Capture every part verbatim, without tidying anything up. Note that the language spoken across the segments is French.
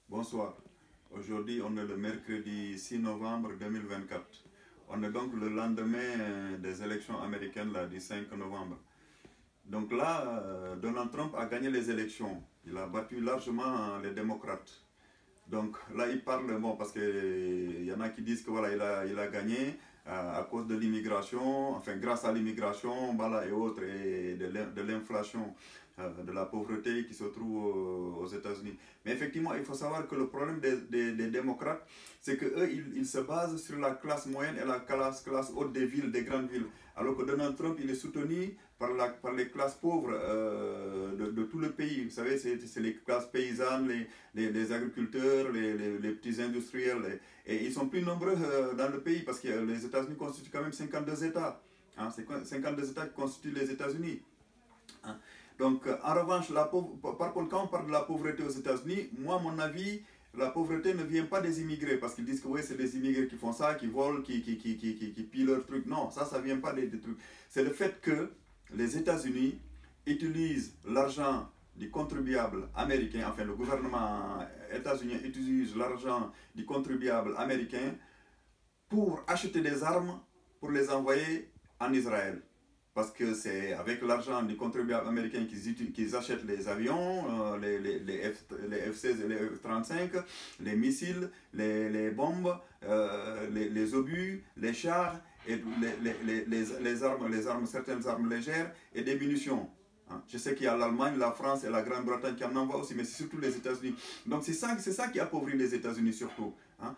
Bonsoir. Aujourd'hui, on est le mercredi six novembre deux mille vingt-quatre. On est donc le lendemain des élections américaines là, du cinq novembre. Donc là, Donald Trump a gagné les élections. Il a battu largement les démocrates. Donc là, il parle, bon, parce qu'il y en a qui disent que voilà, il a, il a gagné euh, à cause de l'immigration, enfin grâce à l'immigration, voilà, et autres, et de l'inflation, euh, de la pauvreté qui se trouve euh, aux États-Unis. Mais effectivement, il faut savoir que le problème des, des, des démocrates, c'est qu'eux, ils, ils se basent sur la classe moyenne et la classe, classe haute des villes, des grandes villes. Alors que Donald Trump, il est soutenu par, la, par les classes pauvres euh, de, de tout le pays. Vous savez, c'est les classes paysannes, les, les, les agriculteurs, les, les, les petits industriels. Et, et ils sont plus nombreux euh, dans le pays parce que les États-Unis constituent quand même cinquante-deux États. Hein, cinquante-deux États qui constituent les États-Unis. Hein. Donc, en revanche, la pauvre, par contre, quand on parle de la pauvreté aux États-Unis, moi, à mon avis, la pauvreté ne vient pas des immigrés, parce qu'ils disent que oui, c'est les immigrés qui font ça, qui volent, qui, qui, qui, qui, qui, qui pillent leurs trucs. Non, ça, ça ne vient pas des, des trucs. C'est le fait que les États-Unis utilisent l'argent du contribuable américain, enfin le gouvernement états-unien utilise l'argent du contribuable américain pour acheter des armes, pour les envoyer en Israël. Parce que c'est avec l'argent du contribuable américain qu'ils qu'ils achètent les avions, euh, les, les, les, F, les F seize et les F trente-cinq, les missiles, les, les bombes, euh, les, les obus, les chars, et les, les, les, les, armes, les armes, certaines armes légères et des munitions. Hein. Je sais qu'il y a l'Allemagne, la France et la Grande-Bretagne qui en envoient aussi, mais c'est surtout les États-Unis. Donc c'est ça, c'est ça qui appauvrit les États-Unis surtout. Hein.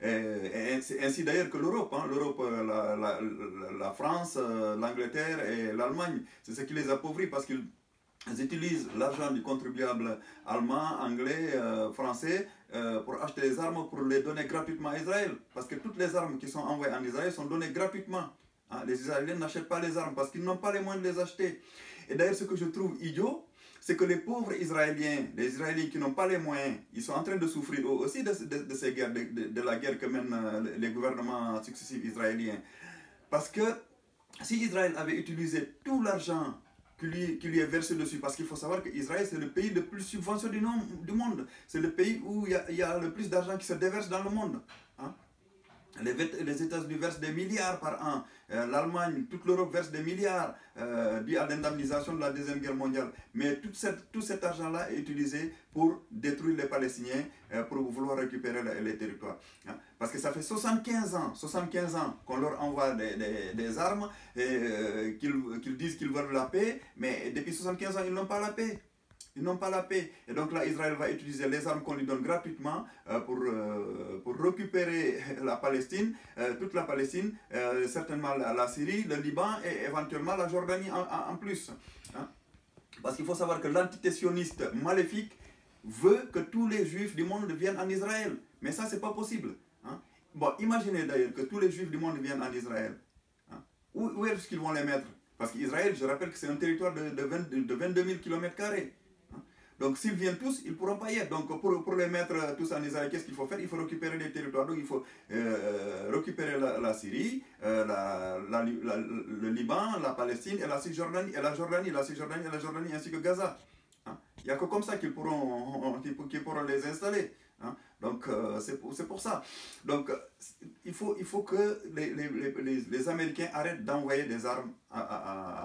Et c'est ainsi d'ailleurs que l'Europe, hein, l'Europe, la, la, la France, l'Angleterre et l'Allemagne, c'est ce qui les appauvrit parce qu'ils utilisent l'argent du contribuable allemand, anglais, euh, français euh, pour acheter des armes, pour les donner gratuitement à Israël. Parce que toutes les armes qui sont envoyées en Israël sont données gratuitement. Hein. Les Israéliens n'achètent pas les armes parce qu'ils n'ont pas les moyens de les acheter. Et d'ailleurs, ce que je trouve idiot, c'est que les pauvres Israéliens, les Israéliens qui n'ont pas les moyens, ils sont en train de souffrir aussi de, de, de ces guerres, de, de, de la guerre que mènent les gouvernements successifs israéliens. Parce que si Israël avait utilisé tout l'argent qui lui, qui lui est versé dessus, parce qu'il faut savoir qu'Israël c'est le pays le plus subventionné du monde, c'est le pays où il y a, il y a le plus d'argent qui se déverse dans le monde. Hein? Les, les États-Unis versent des milliards par an, euh, l'Allemagne, toute l'Europe verse des milliards euh, dû à l'indemnisation de la Deuxième Guerre mondiale. Mais tout, cette, tout cet argent-là est utilisé pour détruire les Palestiniens, euh, pour vouloir récupérer les, les territoires. Hein. Parce que ça fait soixante-quinze ans, soixante-quinze ans qu'on leur envoie des, des, des armes, euh, qu'ils qu'ils disent qu'ils veulent la paix, mais depuis soixante-quinze ans, ils n'ont pas la paix. Ils n'ont pas la paix. Et donc là, Israël va utiliser les armes qu'on lui donne gratuitement euh, pour, euh, pour récupérer la Palestine, euh, toute la Palestine, euh, certainement la, la Syrie, le Liban et éventuellement la Jordanie en, en, en plus. Hein? Parce qu'il faut savoir que l'entité sioniste maléfique veut que tous les juifs du monde viennent en Israël. Mais ça, c'est pas possible. Hein? Bon, imaginez d'ailleurs que tous les juifs du monde viennent en Israël. Hein? Où, où est-ce qu'ils vont les mettre? Parce qu'Israël, je rappelle que c'est un territoire de, de, vingt, de vingt-deux mille kilomètres carrés. Donc s'ils viennent tous, ils ne pourront pas y être. Donc pour, pour les mettre tous en Israël, qu'est-ce qu'il faut faire? Il faut récupérer des territoires. Donc il faut euh, récupérer la, la Syrie, euh, la, la, la, le Liban, la Palestine et la Cisjordanie, et la Jordanie, la Cisjordanie et la Jordanie ainsi que Gaza. Hein? Il n'y a que comme ça qu'ils pourront, qu'ils pourront les installer. Hein? Donc euh, c'est pour, pour ça. Donc il faut, il faut que les, les, les, les Américains arrêtent d'envoyer des armes à, à,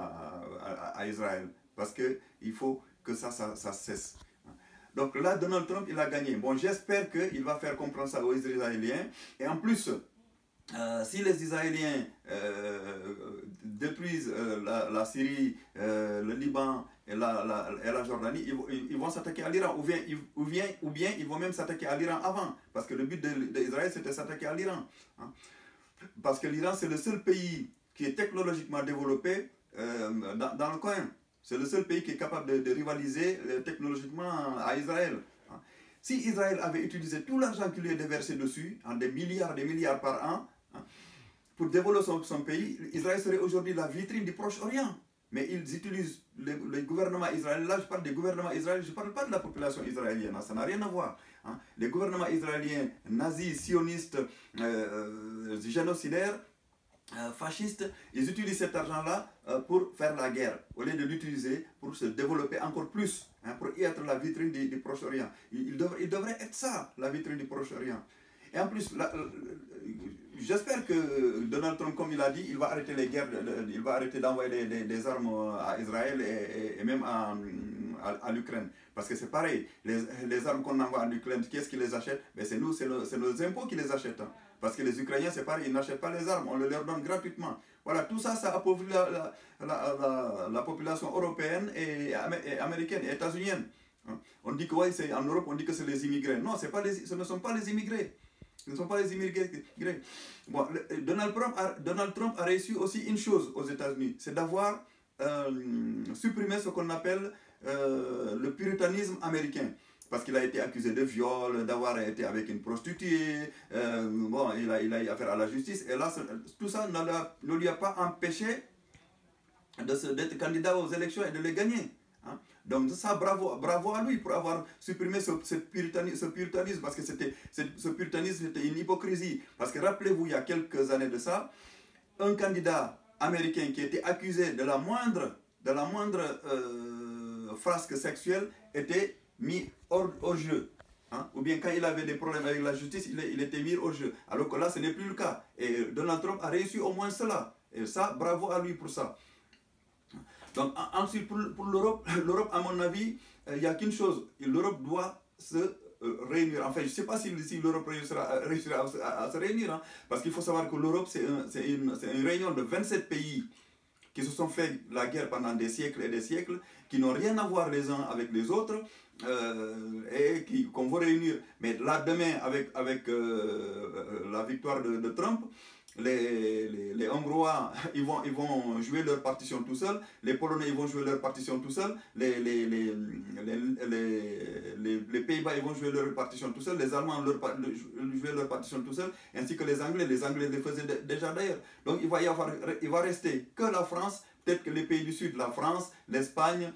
à, à Israël. Parce qu'il faut que ça, ça, ça cesse. Donc là, Donald Trump, il a gagné. Bon, j'espère qu'il va faire comprendre ça aux Israéliens. Et en plus, euh, si les Israéliens euh, détruisent euh, la, la Syrie, euh, le Liban et la, la, et la Jordanie, ils, ils vont s'attaquer à l'Iran. Ou bien, ou, bien, ou bien ils vont même s'attaquer à l'Iran avant. Parce que le but d'Israël, c'était s'attaquer à l'Iran. Hein. Parce que l'Iran, c'est le seul pays qui est technologiquement développé euh, dans, dans le coin. C'est le seul pays qui est capable de, de rivaliser euh, technologiquement à Israël. Hein. Si Israël avait utilisé tout l'argent qui lui est déversé dessus, en des milliards, des milliards par an, hein, pour développer son, son pays, Israël serait aujourd'hui la vitrine du Proche-Orient. Mais ils utilisent le, le gouvernement israélien. Là, je parle des gouvernements israéliens, je ne parle pas de la population israélienne, ça n'a rien à voir. Hein. Les gouvernements israéliens nazis, sionistes, euh, génocidaires, euh, fascistes, ils utilisent cet argent-là euh, pour faire la guerre, au lieu de l'utiliser pour se développer encore plus, hein, pour y être la vitrine du, du Proche-Orient. Il, il, devrait, il devrait être ça, la vitrine du Proche-Orient. Et en plus, j'espère que Donald Trump, comme il a dit, il va arrêter les guerres, il va arrêter d'envoyer des, des, des armes à Israël et, et, et même à, à, à l'Ukraine. Parce que c'est pareil, les, les armes qu'on envoie à l'Ukraine, qui est-ce qui les achète? C'est nous, c'est le, nos impôts qui les achètent. Hein. Parce que les Ukrainiens, c'est pareil, ils n'achètent pas les armes, on les leur donne gratuitement. Voilà, tout ça, ça appauvrit la, la, la, la, la population européenne et, et américaine et états-unienne. Hein. On dit que ouais, en Europe, on dit que c'est les immigrés. Non, pas les, ce ne sont pas les immigrés. Ce ne sont pas les immigrés. Bon, le, Donald, Trump a, Donald Trump a réussi aussi une chose aux États-Unis, c'est d'avoir euh, supprimé ce qu'on appelle euh, le puritanisme américain. Parce qu'il a été accusé de viol, d'avoir été avec une prostituée, euh, bon, il a, il a eu affaire à la justice, et là, tout ça ne, la, ne lui a pas empêché d'être candidat aux élections et de les gagner. Hein. Donc ça, bravo, bravo à lui pour avoir supprimé ce, ce, puritanisme, ce puritanisme, parce que c'était, ce puritanisme c'était une hypocrisie. Parce que rappelez-vous, il y a quelques années de ça, un candidat américain qui était accusé de la moindre, de la moindre euh, frasque sexuelle était mis hors, hors jeu. Hein? Ou bien quand il avait des problèmes avec la justice, il, il était mis hors jeu. Alors que là, ce n'est plus le cas. Et Donald Trump a réussi au moins cela. Et ça, bravo à lui pour ça. Donc ensuite, pour, pour l'Europe, l'Europe, à mon avis, il euh, n'y a qu'une chose. L'Europe doit se euh, réunir. Enfin, je ne sais pas si, si l'Europe réussira, réussira à, à, à se réunir. Hein, parce qu'il faut savoir que l'Europe, c'est un, une, une réunion de vingt-sept pays qui se sont fait la guerre pendant des siècles et des siècles, qui n'ont rien à voir les uns avec les autres, euh, et qui, qu'on veut réunir. Mais là, demain, avec, avec euh, la victoire de, de Trump, les, les, les Hongrois, ils vont, ils vont jouer leur partition tout seuls, les Polonais, ils vont jouer leur partition tout seuls, les, les, les, les, les, les, les Pays-Bas, ils vont jouer leur partition tout seuls, les Allemands leur, jouer leur partition tout seuls, ainsi que les Anglais, les Anglais les faisaient déjà d'ailleurs. Donc il va y avoir, il va rester que la France, peut-être que les pays du Sud, la France, l'Espagne,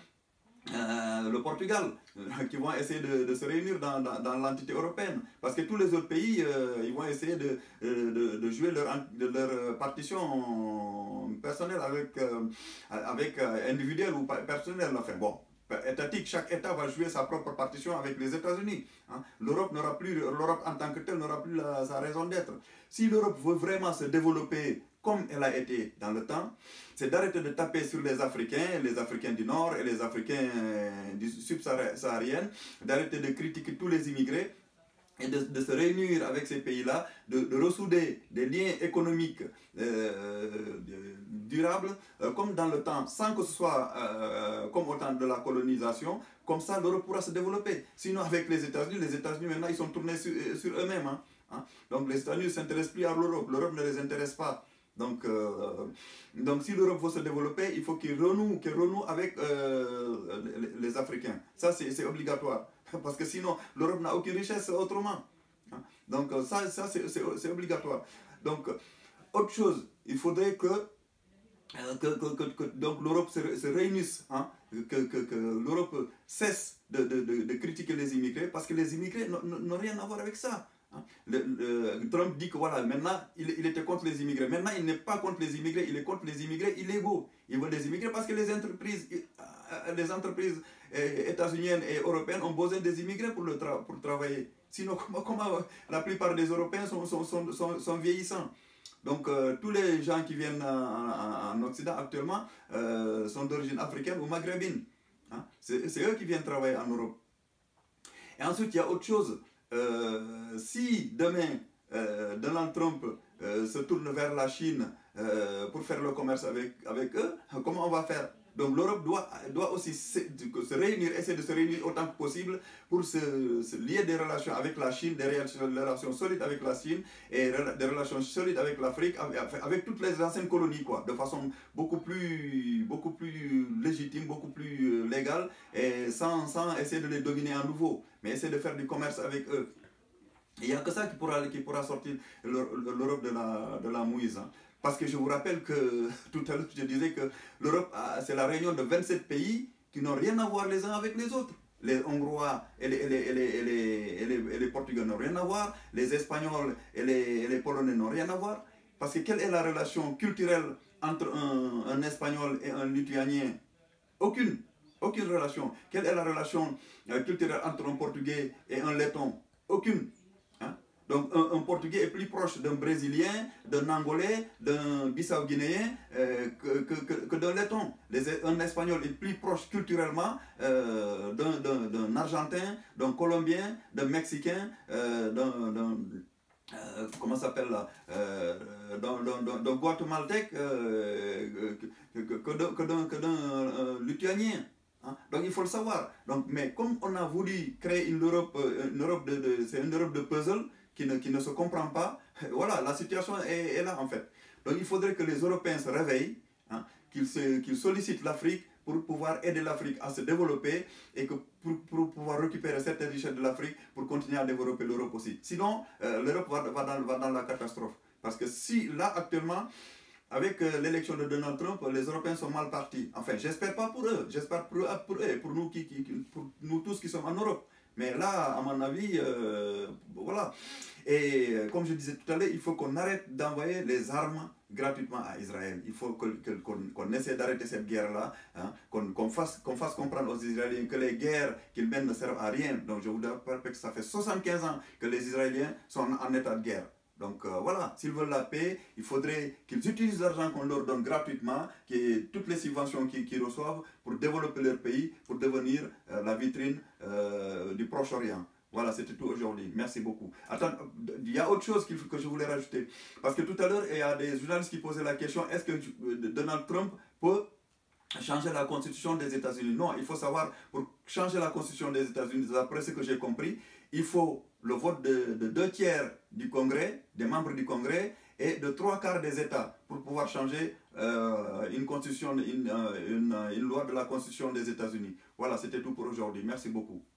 Euh, le Portugal, euh, qui vont essayer de, de se réunir dans, dans, dans l'entité européenne. Parce que tous les autres pays, euh, ils vont essayer de, de, de jouer leur, de leur partition personnelle avec, euh, avec euh, individuelle ou personnelle. Enfin bon, étatique, chaque État va jouer sa propre partition avec les États-Unis. Hein. L'Europe n'aura plus, l'Europe en tant que telle n'aura plus la, sa raison d'être. Si l'Europe veut vraiment se développer comme elle a été dans le temps, c'est d'arrêter de taper sur les Africains, les Africains du Nord et les Africains du subsahariens, d'arrêter de critiquer tous les immigrés et de, de se réunir avec ces pays-là, de, de ressouder des liens économiques euh, durables, euh, comme dans le temps, sans que ce soit euh, comme au temps de la colonisation. Comme ça, l'Europe pourra se développer. Sinon, avec les États-Unis, les États-Unis maintenant, ils sont tournés sur, sur eux-mêmes. Hein, hein. Donc les États-Unis ne s'intéressent plus à l'Europe, l'Europe ne les intéresse pas. Donc, euh, donc si l'Europe veut se développer, il faut qu'il renoue, qu'il renoue avec euh, les, les Africains. Ça, c'est obligatoire. Parce que sinon, l'Europe n'a aucune richesse autrement. Donc, ça, ça c'est obligatoire. Donc, autre chose, il faudrait que, que, que, que, que donc l'Europe se, se réunisse, hein, que, que, que l'Europe cesse de, de, de, de critiquer les immigrés, parce que les immigrés n'ont rien à voir avec ça. Le, le, Trump dit que voilà, maintenant il, il était contre les immigrés. Maintenant il n'est pas contre les immigrés, il est contre les immigrés illégaux. Il veut des immigrés parce que les entreprises, les entreprises états-uniennes et européennes ont besoin des immigrés pour, le tra pour travailler. Sinon, comment, comment la plupart des Européens sont, sont, sont, sont, sont vieillissants. Donc euh, tous les gens qui viennent en, en Occident actuellement euh, sont d'origine africaine ou maghrébine. Hein? C'est eux qui viennent travailler en Europe. Et ensuite il y a autre chose. Euh, si demain euh, Donald Trump euh, se tourne vers la Chine euh, pour faire le commerce avec, avec eux, comment on va faire? Donc l'Europe doit, doit aussi se, se réunir, essayer de se réunir autant que possible pour se, se lier des relations avec la Chine, des relations solides avec la Chine et des relations solides avec l'Afrique, avec, avec toutes les anciennes colonies, quoi, de façon beaucoup plus, beaucoup plus légitime, beaucoup plus légale, et sans, sans essayer de les dominer à nouveau, mais essayer de faire du commerce avec eux. Il n'y a que ça qui pourra, qui pourra sortir l'Europe de la, de la mouise. Hein. Parce que je vous rappelle que tout à l'heure, je disais que l'Europe, c'est la réunion de vingt-sept pays qui n'ont rien à voir les uns avec les autres. Les Hongrois et les, et les, et les, et les, et les, et les Portugais n'ont rien à voir. Les Espagnols et les, et les Polonais n'ont rien à voir. Parce que quelle est la relation culturelle entre un, un Espagnol et un Lituanien? Aucune. Aucune relation. Quelle est la relation euh, culturelle entre un Portugais et un Letton? Aucune. Hein? Donc un, un Portugais est plus proche d'un Brésilien, d'un Angolais, d'un Bissau-Guinéen euh, que, que, que, que d'un Letton. Les, un Espagnol est plus proche culturellement euh, d'un Argentin, d'un Colombien, d'un Mexicain, euh, d'un... Euh, comment ça s'appelle là, euh, d'un Guatémaltèque euh, que, que, que d'un euh, Lituanien. Hein? Donc il faut le savoir. Donc, mais comme on a voulu créer une Europe, une Europe de, de c'est une Europe de puzzle qui ne, qui ne se comprend pas, voilà, la situation est, est là en fait. Donc il faudrait que les Européens se réveillent, hein, qu'ils qu'ils sollicitent l'Afrique pour pouvoir aider l'Afrique à se développer et que pour, pour pouvoir récupérer certaines richesses de l'Afrique pour continuer à développer l'Europe aussi. Sinon, euh, l'Europe va, va, dans, va dans la catastrophe. Parce que si là, actuellement, avec euh, l'élection de Donald Trump, les Européens sont mal partis. Enfin, j'espère pas pour eux, j'espère pour, pour eux et pour nous, qui, qui, pour nous tous qui sommes en Europe. Mais là, à mon avis, euh, voilà. Et euh, comme je disais tout à l'heure, il faut qu'on arrête d'envoyer les armes gratuitement à Israël. Il faut qu'on qu qu'on essaie d'arrêter cette guerre-là, hein, qu'on qu'on fasse, qu'on fasse comprendre aux Israéliens que les guerres qu'ils mènent ne servent à rien. Donc je vous rappelle que ça fait soixante-quinze ans que les Israéliens sont en état de guerre. Donc euh, voilà, s'ils veulent la paix, il faudrait qu'ils utilisent l'argent qu'on leur donne gratuitement, qui toutes les subventions qu'ils qu'ils reçoivent pour développer leur pays, pour devenir euh, la vitrine euh, du Proche-Orient. Voilà, c'était tout aujourd'hui. Merci beaucoup. Attends, il y a autre chose qu'il que je voulais rajouter. Parce que tout à l'heure, il y a des journalistes qui posaient la question, est-ce que Donald Trump peut changer la constitution des États-Unis? Non, il faut savoir, pour changer la constitution des États-Unis, d'après ce que j'ai compris, il faut le vote de, de deux tiers du Congrès, des membres du Congrès, et de trois quarts des États pour pouvoir changer euh, une constitution, une, une, une loi de la constitution des États-Unis. Voilà, c'était tout pour aujourd'hui. Merci beaucoup.